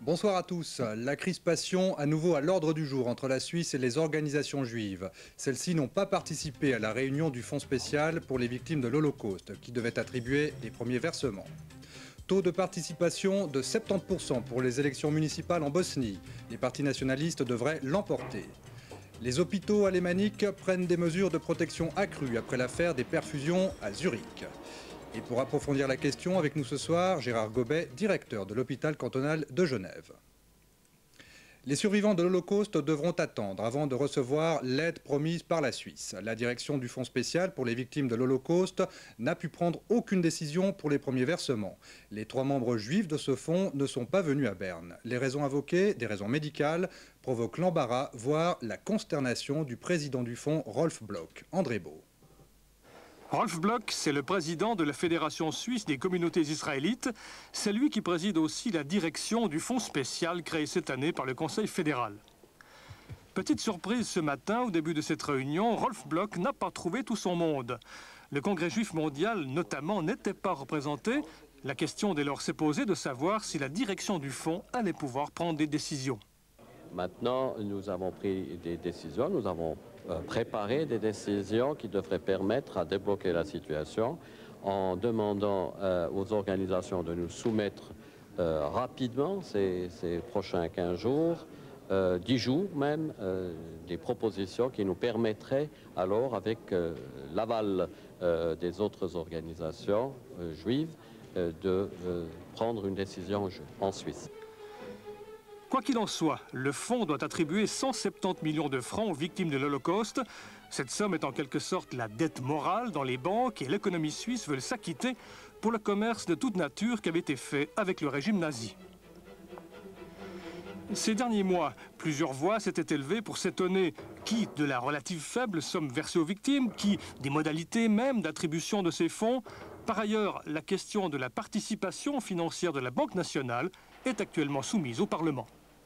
Bonsoir à tous. La crispation à nouveau à l'ordre du jour entre la Suisse et les organisations juives. Celles-ci n'ont pas participé à la réunion du Fonds spécial pour les victimes de l'Holocauste qui devait attribuer les premiers versements. Taux de participation de 70% pour les élections municipales en Bosnie. Les partis nationalistes devraient l'emporter. Les hôpitaux alémaniques prennent des mesures de protection accrues après l'affaire des perfusions à Zurich. Et pour approfondir la question, avec nous ce soir, Gérard Gobet, directeur de l'hôpital cantonal de Genève. Les survivants de l'Holocauste devront attendre avant de recevoir l'aide promise par la Suisse. La direction du Fonds spécial pour les victimes de l'Holocauste n'a pu prendre aucune décision pour les premiers versements. Les 3 membres juifs de ce fonds ne sont pas venus à Berne. Les raisons invoquées, des raisons médicales, provoquent l'embarras, voire la consternation du président du fonds, Rolf Block. André Beau. Rolf Block, c'est le président de la Fédération suisse des communautés israélites. C'est lui qui préside aussi la direction du fonds spécial créé cette année par le Conseil fédéral. Petite surprise ce matin, au début de cette réunion, Rolf Block n'a pas trouvé tout son monde. Le Congrès juif mondial, notamment, n'était pas représenté. La question dès lors s'est posée de savoir si la direction du fonds allait pouvoir prendre des décisions. Maintenant, nous avons pris des décisions, nous avons préparé des décisions qui devraient permettre à débloquer la situation en demandant aux organisations de nous soumettre rapidement, ces prochains 15 jours, 10 jours même, des propositions qui nous permettraient alors, avec l'aval des autres organisations juives, de prendre une décision en Suisse. Quoi qu'il en soit, le fonds doit attribuer 170 millions de francs aux victimes de l'Holocauste. Cette somme est en quelque sorte la dette morale dont les banques et l'économie suisse veulent s'acquitter pour le commerce de toute nature qui avait été fait avec le régime nazi. Ces derniers mois, plusieurs voix s'étaient élevées pour s'étonner qui de la relative faible somme versée aux victimes, qui des modalités même d'attribution de ces fonds. Par ailleurs, la question de la participation financière de la Banque nationale est actuellement soumise au Parlement.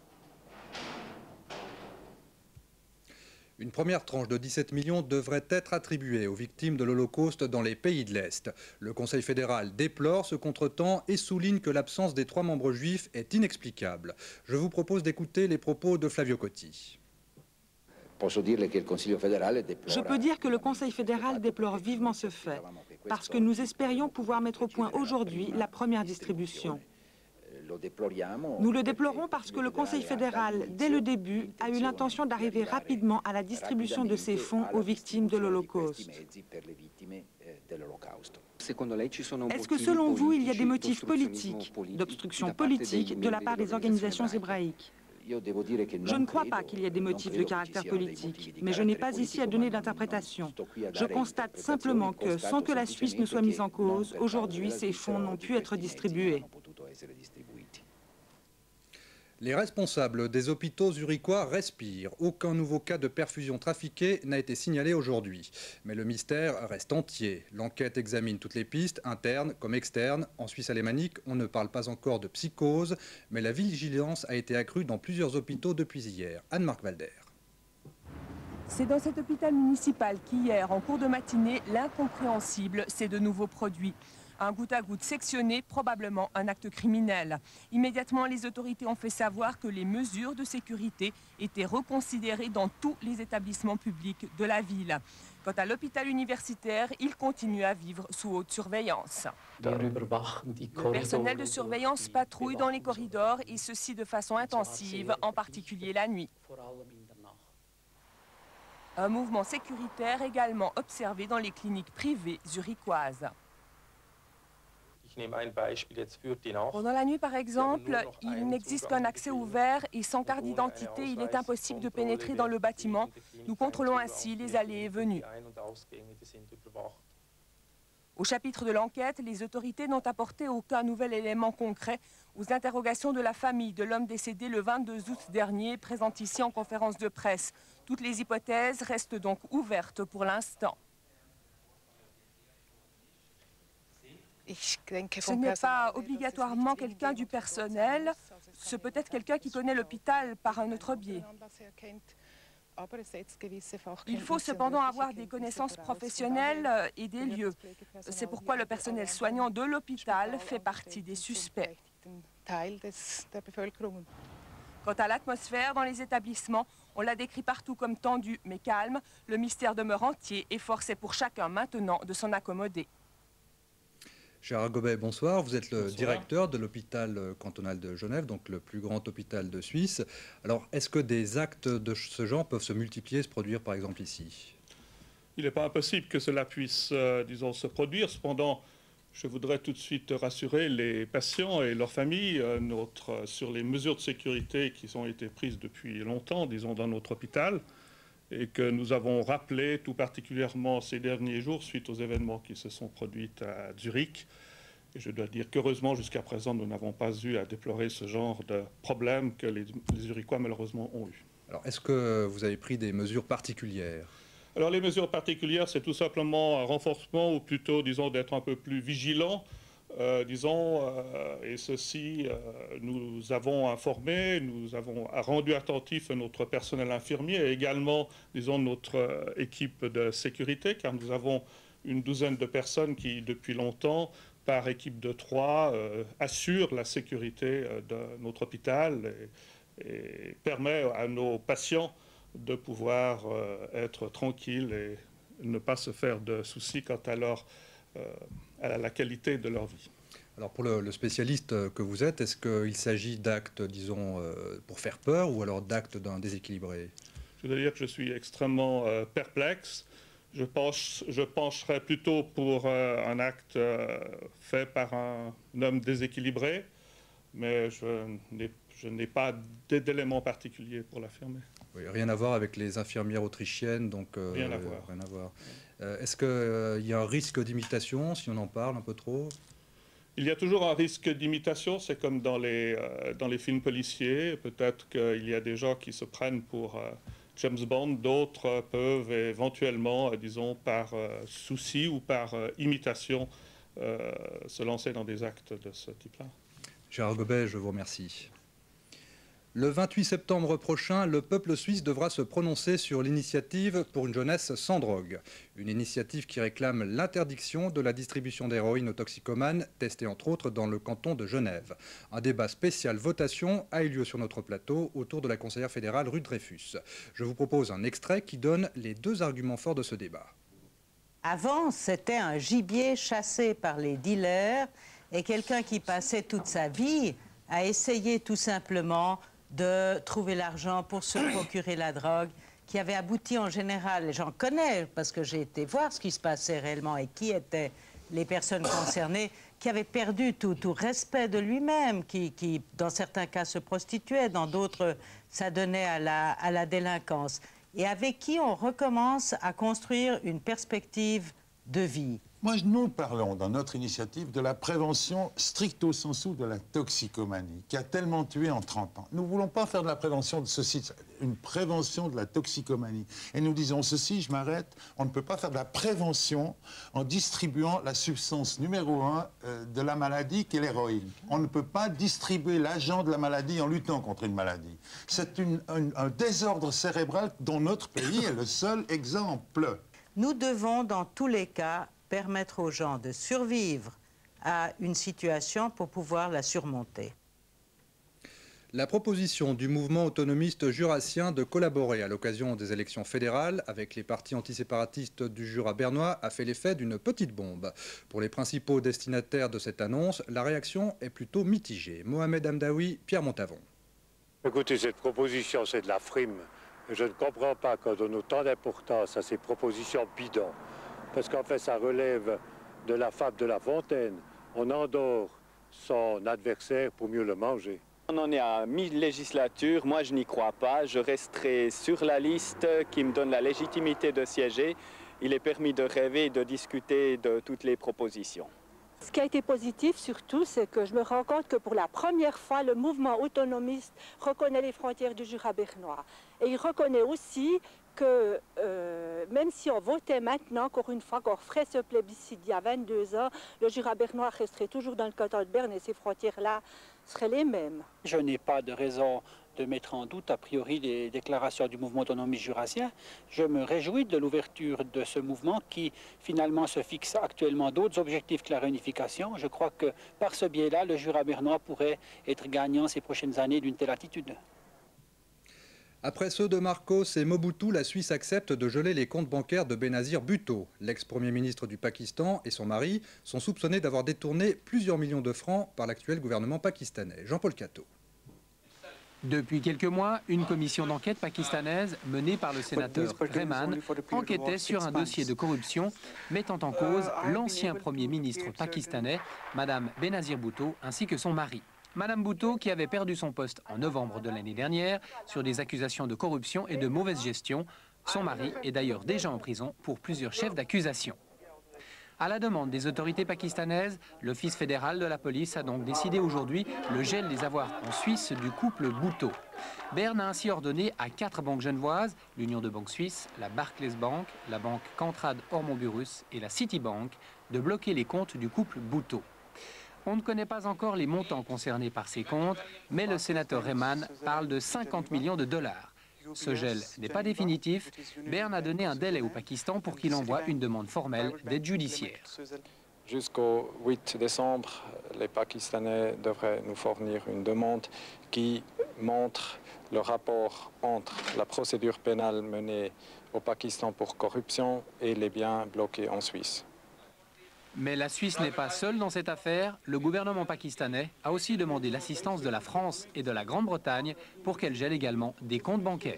Une première tranche de 17 millions devrait être attribuée aux victimes de l'Holocauste dans les pays de l'Est. Le Conseil fédéral déplore ce contretemps et souligne que l'absence des 3 membres juifs est inexplicable. Je vous propose d'écouter les propos de Flavio Cotti. Je peux dire que le Conseil fédéral déplore vivement ce fait, parce que nous espérions pouvoir mettre au point aujourd'hui la première distribution. Nous le déplorons parce que le Conseil fédéral, dès le début, a eu l'intention d'arriver rapidement à la distribution de ces fonds aux victimes de l'Holocauste. Est-ce que selon vous, il y a des motifs politiques, d'obstruction politique de la part des organisations hébraïques ? Je ne crois pas qu'il y ait des motifs de caractère politique, mais je n'ai pas ici à donner d'interprétation. Je constate simplement que, sans que la Suisse ne soit mise en cause, aujourd'hui, ces fonds n'ont pu être distribués. Les responsables des hôpitaux zurichois respirent. Aucun nouveau cas de perfusion trafiquée n'a été signalé aujourd'hui. Mais le mystère reste entier. L'enquête examine toutes les pistes, internes comme externes. En Suisse alémanique, on ne parle pas encore de psychose, mais la vigilance a été accrue dans plusieurs hôpitaux depuis hier. Anne-Marc Valder. C'est dans cet hôpital municipal qu'hier, en cours de matinée, l'incompréhensible s'est de nouveau produit. Un goutte-à-goutte sectionné, probablement un acte criminel. Immédiatement, les autorités ont fait savoir que les mesures de sécurité étaient reconsidérées dans tous les établissements publics de la ville. Quant à l'hôpital universitaire, il continue à vivre sous haute surveillance. Le personnel de surveillance patrouille dans les corridors et ceci de façon intensive, en particulier la nuit. Un mouvement sécuritaire également observé dans les cliniques privées zurichoises. Pendant la nuit, par exemple, il n'existe qu'un accès ouvert et sans carte d'identité, il est impossible de pénétrer dans le bâtiment. Nous contrôlons ainsi les allées et venues. Au chapitre de l'enquête, les autorités n'ont apporté aucun nouvel élément concret aux interrogations de la famille de l'homme décédé le 22 août dernier, présente ici en conférence de presse. Toutes les hypothèses restent donc ouvertes pour l'instant. Ce n'est pas obligatoirement quelqu'un du personnel, c'est peut-être quelqu'un qui connaît l'hôpital par un autre biais. Il faut cependant avoir des connaissances professionnelles et des lieux. C'est pourquoi le personnel soignant de l'hôpital fait partie des suspects. Quant à l'atmosphère dans les établissements, on la décrit partout comme tendue mais calme. Le mystère demeure entier et force est pour chacun maintenant de s'en accommoder. Gérard Gobet, bonsoir. Vous êtes le directeur de l'hôpital cantonal de Genève, donc le plus grand hôpital de Suisse. Alors, est-ce que des actes de ce genre peuvent se multiplier, se produire par exemple ici? Il n'est pas impossible que cela puisse, disons, se produire. Cependant, je voudrais tout de suite rassurer les patients et leurs familles sur les mesures de sécurité qui ont été prises depuis longtemps, disons, dans notre hôpital, et que nous avons rappelé tout particulièrement ces derniers jours suite aux événements qui se sont produits à Zurich. Et je dois dire qu'heureusement, jusqu'à présent, nous n'avons pas eu à déplorer ce genre de problème que les Zurichois, malheureusement, ont eu. Alors, est-ce que vous avez pris des mesures particulières? Alors, les mesures particulières, c'est tout simplement un renforcement, ou plutôt, disons, d'être un peu plus vigilant. Et ceci, nous avons informé, nous avons rendu attentif notre personnel infirmier et également, disons, notre équipe de sécurité, car nous avons une douzaine de personnes qui, depuis longtemps, par équipe de 3, assurent la sécurité de notre hôpital et permet à nos patients de pouvoir être tranquilles et ne pas se faire de soucis quant à la qualité de leur vie. Alors pour le spécialiste que vous êtes, est-ce qu'il s'agit d'actes, disons, pour faire peur ou alors d'actes d'un déséquilibré? Je dois dire que je suis extrêmement perplexe. Je pencherais plutôt pour un acte fait par un homme déséquilibré, mais je n'ai pas d'éléments particuliers pour l'affirmer. Oui, rien à voir avec les infirmières autrichiennes, donc rien à voir. Rien à voir. Est-ce qu'il y a un risque d'imitation, si on en parle un peu trop? Il y a toujours un risque d'imitation, c'est comme dans les films policiers. Peut-être qu'il y a des gens qui se prennent pour James Bond, d'autres peuvent éventuellement, disons, par souci ou par imitation, se lancer dans des actes de ce type-là. Gérard Gobet, je vous remercie. Le 28 septembre prochain, le peuple suisse devra se prononcer sur l'initiative pour une jeunesse sans drogue. Une initiative qui réclame l'interdiction de la distribution d'héroïne aux toxicomanes, testée entre autres dans le canton de Genève. Un débat spécial votation a eu lieu sur notre plateau autour de la conseillère fédérale Ruth Dreyfus. Je vous propose un extrait qui donne les deux arguments forts de ce débat. Avant, c'était un gibier chassé par les dealers et quelqu'un qui passait toute sa vie à essayer tout simplement de trouver l'argent pour se procurer la drogue, qui avait abouti en général, et j'en connais parce que j'ai été voir ce qui se passait réellement et qui étaient les personnes concernées, qui avaient perdu tout respect de lui-même, qui dans certains cas se prostituaient, dans d'autres ça donnait à la délinquance, et avec qui on recommence à construire une perspective de vie. Moi, nous parlons dans notre initiative de la prévention stricto sensu de la toxicomanie, qui a tellement tué en 30 ans. Nous ne voulons pas faire de la prévention de ceci, une prévention de la toxicomanie. Et nous disons ceci, je m'arrête, on ne peut pas faire de la prévention en distribuant la substance numéro 1 de la maladie, qui est l'héroïne. On ne peut pas distribuer l'agent de la maladie en luttant contre une maladie. C'est un désordre cérébral dont notre pays est le seul exemple. Nous devons, dans tous les cas, permettre aux gens de survivre à une situation pour pouvoir la surmonter. La proposition du mouvement autonomiste jurassien de collaborer à l'occasion des élections fédérales avec les partis antiséparatistes du Jura bernois a fait l'effet d'une petite bombe. Pour les principaux destinataires de cette annonce, la réaction est plutôt mitigée. Mohamed Hamdaoui, Pierre Montavon. Écoutez, cette proposition, c'est de la frime. Je ne comprends pas qu'on donne autant d'importance à ces propositions bidons. Parce qu'en fait, ça relève de la fable de La Fontaine. On endort son adversaire pour mieux le manger. On en est à mi-législature. Moi, je n'y crois pas. Je resterai sur la liste qui me donne la légitimité de siéger. Il est permis de rêver et de discuter de toutes les propositions. Ce qui a été positif surtout, c'est que je me rends compte que pour la première fois, le mouvement autonomiste reconnaît les frontières du Jura bernois. Et il reconnaît aussi que même si on votait maintenant, encore une fois, qu'on referait ce plébiscite il y a 22 ans, le Jura bernois resterait toujours dans le canton de Berne et ces frontières-là seraient les mêmes. Je n'ai pas de raison de mettre en doute a priori les déclarations du mouvement autonomiste jurassien. Je me réjouis de l'ouverture de ce mouvement qui finalement se fixe actuellement d'autres objectifs que la réunification. Je crois que par ce biais-là, le Jura bernois pourrait être gagnant ces prochaines années d'une telle attitude. Après ceux de Marcos et Mobutu, la Suisse accepte de geler les comptes bancaires de Benazir Bhutto. L'ex-premier ministre du Pakistan et son mari sont soupçonnés d'avoir détourné plusieurs millions de francs par l'actuel gouvernement pakistanais. Jean-Paul Cateau. Depuis quelques mois, une commission d'enquête pakistanaise menée par le sénateur Rehman enquêtait sur un dossier de corruption mettant en cause l'ancien premier ministre pakistanais, Madame Benazir Bhutto, ainsi que son mari. Madame Bhutto, qui avait perdu son poste en novembre de l'année dernière sur des accusations de corruption et de mauvaise gestion. Son mari est d'ailleurs déjà en prison pour plusieurs chefs d'accusation. À la demande des autorités pakistanaises, l'Office fédéral de la police a donc décidé aujourd'hui le gel des avoirs en Suisse du couple Bhutto. Berne a ainsi ordonné à 4 banques genevoises, l'Union de banques suisses, la Barclays Bank, la banque Cantrade Ormont-Burrus et la Citibank, de bloquer les comptes du couple Bhutto. On ne connaît pas encore les montants concernés par ces comptes, mais le sénateur Rehman parle de 50 millions de dollars. Ce gel n'est pas définitif. Berne a donné un délai au Pakistan pour qu'il envoie une demande formelle d'aide judiciaire. Jusqu'au 8 décembre, les Pakistanais devraient nous fournir une demande qui montre le rapport entre la procédure pénale menée au Pakistan pour corruption et les biens bloqués en Suisse. Mais la Suisse n'est pas seule dans cette affaire. Le gouvernement pakistanais a aussi demandé l'assistance de la France et de la Grande-Bretagne pour qu'elle gèle également des comptes bancaires.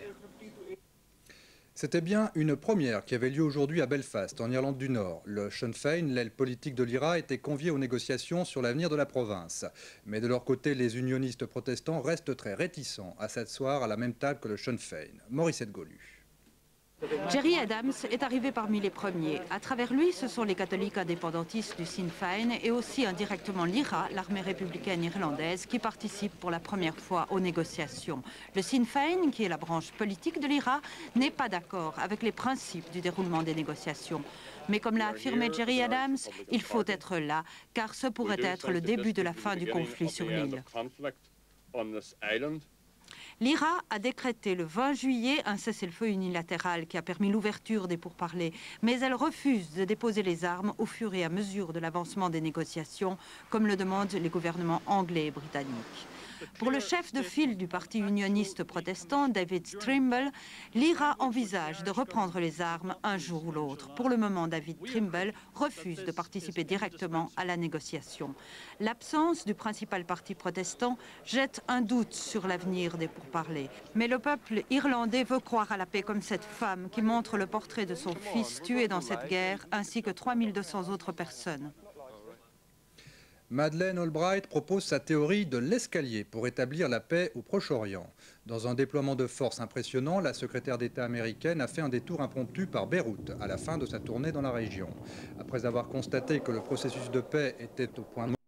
C'était bien une première qui avait lieu aujourd'hui à Belfast, en Irlande du Nord. Le Sinn Féin, l'aile politique de l'IRA, était convié aux négociations sur l'avenir de la province. Mais de leur côté, les unionistes protestants restent très réticents à s'asseoir à la même table que le Sinn Féin. Morissette Golu. Gerry Adams est arrivé parmi les premiers. À travers lui, ce sont les catholiques indépendantistes du Sinn Féin et aussi indirectement l'IRA, l'armée républicaine irlandaise, qui participe pour la première fois aux négociations. Le Sinn Féin, qui est la branche politique de l'IRA, n'est pas d'accord avec les principes du déroulement des négociations. Mais comme l'a affirmé Gerry Adams, il faut être là, car ce pourrait être le début de la fin du conflit sur l'île. L'IRA a décrété le 20 juillet un cessez-le-feu unilatéral qui a permis l'ouverture des pourparlers, mais elle refuse de déposer les armes au fur et à mesure de l'avancement des négociations, comme le demandent les gouvernements anglais et britanniques. Pour le chef de file du parti unioniste protestant, David Trimble, l'IRA envisage de reprendre les armes un jour ou l'autre. Pour le moment, David Trimble refuse de participer directement à la négociation. L'absence du principal parti protestant jette un doute sur l'avenir des pourparlers. Mais le peuple irlandais veut croire à la paix comme cette femme qui montre le portrait de son fils tué dans cette guerre, ainsi que 3200 autres personnes. Madeleine Albright propose sa théorie de l'escalier pour établir la paix au Proche-Orient. Dans un déploiement de force impressionnant, la secrétaire d'État américaine a fait un détour impromptu par Beyrouth à la fin de sa tournée dans la région. Après avoir constaté que le processus de paix était au point